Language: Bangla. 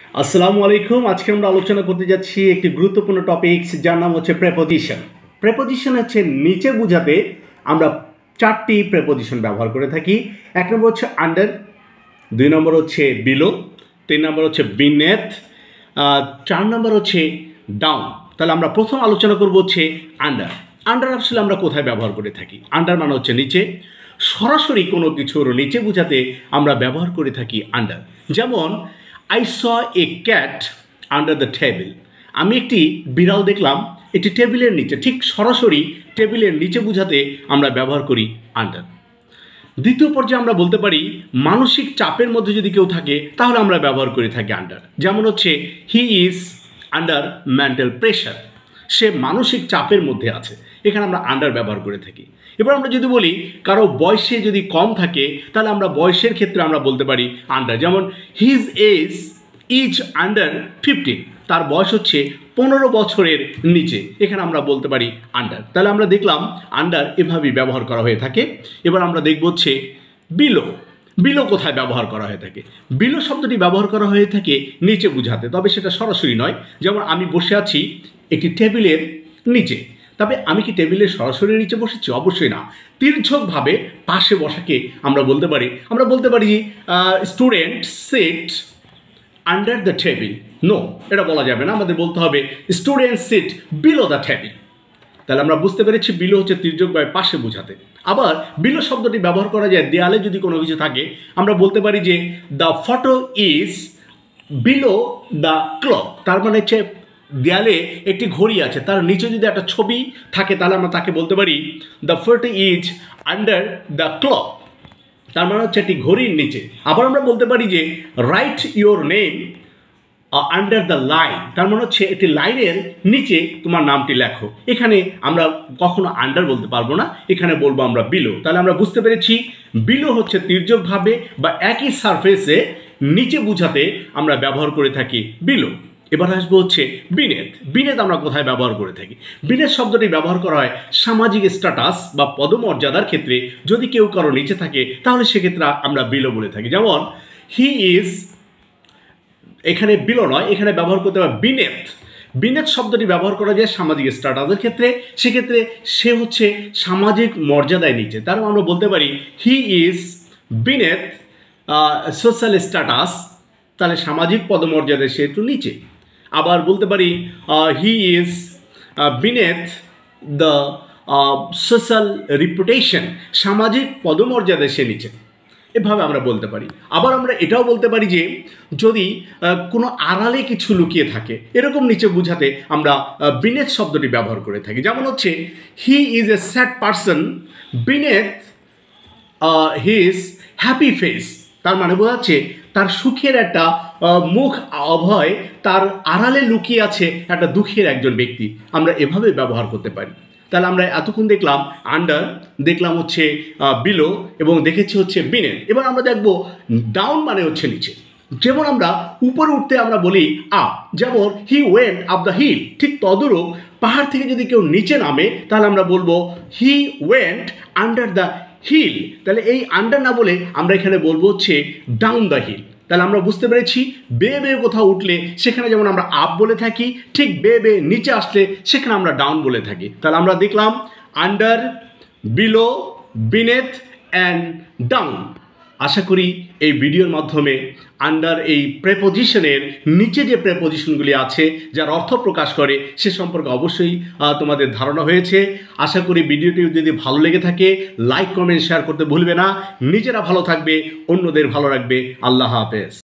আসসালামু আলাইকুম। আজকে আমরা আলোচনা করতে যাচ্ছি একটি গুরুত্বপূর্ণ টপিকস যার নাম হচ্ছে প্রেপোজিশন। প্রেপোজিশন হচ্ছে নিচে বোঝাতে আমরা চারটি প্রেপোজিশন ব্যবহার করে থাকি। এক নম্বর হচ্ছে আন্ডার, দুই নম্বর হচ্ছে বিলো, তিন নম্বর হচ্ছে বিনেথ, চার নম্বর হচ্ছে ডাউন। তাহলে আমরা প্রথম আলোচনা করব হচ্ছে আন্ডার। আন্ডার আসলে আমরা কোথায় ব্যবহার করে থাকি? আন্ডার মানে হচ্ছে নিচে, সরাসরি কোনো কিছুর নিচে বোঝাতে আমরা ব্যবহার করে থাকি আন্ডার। যেমন I saw a cat under the table. আমি একটি বিড়াল দেখলাম একটি টেবিলের নিচে। ঠিক সরাসরি টেবিলের নিচে বোঝাতে আমরা ব্যবহার করি আন্ডার। দ্বিতীয় পর্যায়ে আমরা বলতে পারি মানসিক চাপের মধ্যে যদি কেউ থাকে তাহলে আমরা ব্যবহার করে থাকি আন্ডার। যেমন হচ্ছে he is under mental pressure, সে মানসিক চাপের মধ্যে আছে, এখানে আমরা আন্ডার ব্যবহার করে থাকি। এবার আমরা যদি বলি কারো বয়সে যদি কম থাকে তাহলে আমরা বয়সের ক্ষেত্রে আমরা বলতে পারি আন্ডার। যেমন হিজ এজ ইজ আন্ডার 15, তার বয়স হচ্ছে 15 বছরের নিচে, এখানে আমরা বলতে পারি আন্ডার। তাহলে আমরা দেখলাম আন্ডার এভাবেই ব্যবহার করা হয়ে থাকে। এবার আমরা দেখব হচ্ছে বিলো। বিলো কোথায় ব্যবহার করা হয়ে থাকে? বিলো শব্দটি ব্যবহার করা হয়ে থাকে নিচে বোঝাতে, তবে সেটা সরাসরি নয়। যেমন আমি বসে আছি একটি টেবিলের নিচে, তবে আমি কি টেবিলের সরাসরি নিচে বসেছি? অবশ্যই না, তির্যকভাবে পাশে বসাকে আমরা বলতে পারি student sit under the table. No, এটা বলা যাবে না, আমাদের বলতে হবে student sit below the table. তাহলে আমরা বুঝতে পেরেছি বিলো হচ্ছে তির্যকভাবে পাশে বোঝাতে। আবার বিলো শব্দটি ব্যবহার করা যায় দেয়ালে যদি কোনো কিছু থাকে, আমরা বলতে পারি যে the photo is below the clock. তার মানে হচ্ছে দেয়ালে একটি ঘড়ি আছে, তার নিচে যদি একটা ছবি থাকে তাহলে আমরা তাকে বলতে পারি the photo is under the clock. তার মানে হচ্ছে একটি ঘড়ির নিচে। আবার আমরা বলতে পারি যে write your name under the line, তার মানে হচ্ছে একটি লাইনের নিচে তোমার নামটি লেখো। এখানে আমরা কখনো আন্ডার বলতে পারবো না, এখানে বলবো আমরা বিলো। তাহলে আমরা বুঝতে পেরেছি বিলো হচ্ছে তির্যকভাবে বা একই সারফেসে নিচে বোঝাতে আমরা ব্যবহার করে থাকি বিলো। এবার আসবো হচ্ছে বিনেথ। বিনেথ আমরা কোথায় ব্যবহার করে থাকি? বিনেথ শব্দটি ব্যবহার করা হয় সামাজিক স্ট্যাটাস বা পদমর্যাদার ক্ষেত্রে। যদি কেউ কারো নিচে থাকে তাহলে সেক্ষেত্রে আমরা বিলো বলে থাকি। যেমন হি ইজ, এখানে বিলো নয়, এখানে ব্যবহার করতে হবে বিনেথ। বিনেথ শব্দটি ব্যবহার করা যায় সামাজিক স্ট্যাটাসের ক্ষেত্রে, সেক্ষেত্রে সে হচ্ছে সামাজিক মর্যাদায় নিচে। তার আমরা বলতে পারি he is beneath social status, তাহলে সামাজিক পদমর্যাদায় সে একটু নিচে। আবার বলতে পারি he is beneath the social reputation, সামাজিক পদমর্যাদায় সে নিচে, এভাবে আমরা বলতে পারি। আবার আমরা এটাও বলতে পারি যে যদি কোনো আড়ালে কিছু লুকিয়ে থাকে, এরকম নিচে বোঝাতে আমরা বিনেথ শব্দটি ব্যবহার করে থাকি। যেমন হচ্ছে he is a sad person beneath his happy face, তার মানে বোঝাচ্ছে তার সুখের একটা মুখ অভয়, তার আড়ালে লুকিয়ে আছে একটা দুঃখের একজন ব্যক্তি, আমরা এভাবে ব্যবহার করতে পারি। তাহলে আমরা এতক্ষণ দেখলাম আন্ডার, দেখলাম হচ্ছে বিলো এবং দেখেছি হচ্ছে বিনেথ। এবার আমরা দেখব ডাউন মানে হচ্ছে নিচে। যেমন আমরা উপরে উঠতে আমরা বলি আপ, যেমন he went up the hill. ঠিক তদরূপ পাহাড় থেকে যদি কেউ নিচে নামে তাহলে আমরা বলবো he went under the hill. তাহলে এই আন্ডার না বলে আমরা এখানে বলবো হচ্ছে ডাউন দ্য হিল। তাহলে আমরা বুঝতে পেরেছি বেয়ে বেয়ে কোথাও উঠলে সেখানে যেমন আমরা আপ বলে থাকি, ঠিক বেয়ে বেয়ে নিচে আসলে সেখানে আমরা ডাউন বলে থাকি। তাহলে আমরা দেখলাম under, below, beneath and down. আশা করি এই ভিডিওর মাধ্যমে আন্ডার এই প্রেপোজিশনের নিচে যে প্রেপোজিশনগুলি আছে যার অর্থ প্রকাশ করে সে সম্পর্কে অবশ্যই তোমাদের ধারণা হয়েছে। আশা করি ভিডিওটি যদি ভালো লেগে থাকে লাইক, কমেন্ট, শেয়ার করতে ভুলবে না। নিজেরা ভালো থাকবে, অন্যদের ভালো রাখবে। আল্লাহ হাফেজ।